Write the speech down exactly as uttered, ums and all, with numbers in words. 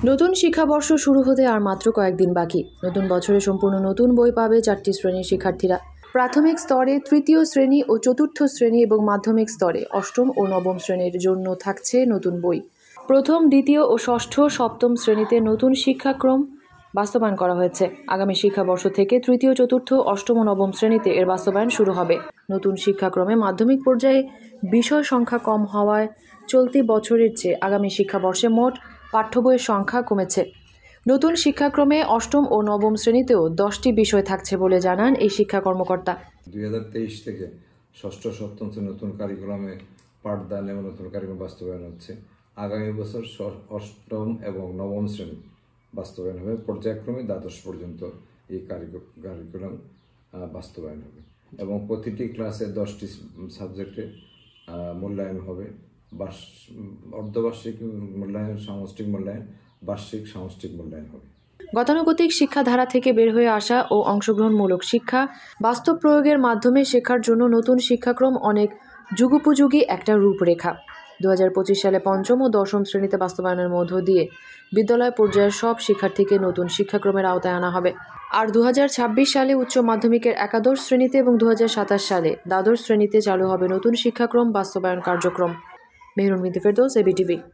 নতুন শিক্ষাবর্ষ শুরু হতে আর মাত্র কয়েকদিন বাকি। নতুন বছরে সম্পূর্ণ নতুন বই পাবে চারটি শ্রেণীর শিক্ষার্থীরা। প্রাথমিক স্তরে তৃতীয় শ্রেণী ও চতুর্থ শ্রেণী এবং মাধ্যমিক স্তরে অষ্টম ও নবম শ্রেণীর জন্য থাকছে নতুন বই। প্রথম, দ্বিতীয় ও ষষ্ঠ সপ্তম শ্রেণীতে নতুন শিক্ষাক্রম বাস্তবায়ন করা হয়েছে। আগামী শিক্ষাবর্ষ থেকে তৃতীয়, চতুর্থ, অষ্টম ও নবম শ্রেণীতে এর বাস্তবায়ন শুরু হবে। নতুন শিক্ষাক্রমে মাধ্যমিক পর্যায়ে বিষয় সংখ্যা কম হওয়ায় চলতি বছরের চেয়ে আগামী শিক্ষাবর্ষে মোট পাঠ্য বইয়ের সংখ্যা কমেছে। নতুন শিক্ষাক্রমে অষ্টম ও নবম শ্রেণীতেও দশটি বিষয় থাকছে বলে জানান এই শিক্ষা কর্মকর্তা। দুই হাজার তেইশ থেকে ষষ্ঠ সপ্তম শ্রেণী নতুন কারিকুলামে পাঠদান এবং নতুন কারিকুলাম বাস্তবায়ন হচ্ছে। আগামী বছর অষ্টম এবং নবম শ্রেণী বাস্তবায়ন হবে। পর্যায়ক্রমে দ্বাদশ পর্যন্ত এই কারিকুলাম বাস্তবায়ন হবে এবং প্রতিটি ক্লাসে দশটি সাবজেক্টে মূল্যায়ন হবে। অর্ধবার্ষিক মূল্যায়ন, সামষ্টিক মূল্যায়ন, বার্ষিক সামষ্টিক মূল্যায়ন হবে। গতানুগতিক শিক্ষাধারা থেকে বের হয়ে আসা ও অংশগ্রহণমূলক শিক্ষা বাস্তব প্রয়োগের মাধ্যমে শেখার জন্য নতুন শিক্ষাক্রম অনেক যুগোপযোগী একটা রূপরেখা। দু হাজার পঁচিশ সালে পঞ্চম ও দশম শ্রেণীতে বাস্তবায়নের মধ্য দিয়ে বিদ্যালয় পর্যায়ের সব শিক্ষার্থীকে নতুন শিক্ষাক্রমের আওতায় আনা হবে। আর দু হাজার ছাব্বিশ সালে উচ্চ মাধ্যমিকের একাদশ শ্রেণীতে এবং দু হাজার সাতাশ সালে দ্বাদশ শ্রেণীতে চালু হবে নতুন শিক্ষাক্রম বাস্তবায়ন কার্যক্রম। মেহরুন বিনতি ফেরদৌস, এবিটিভি।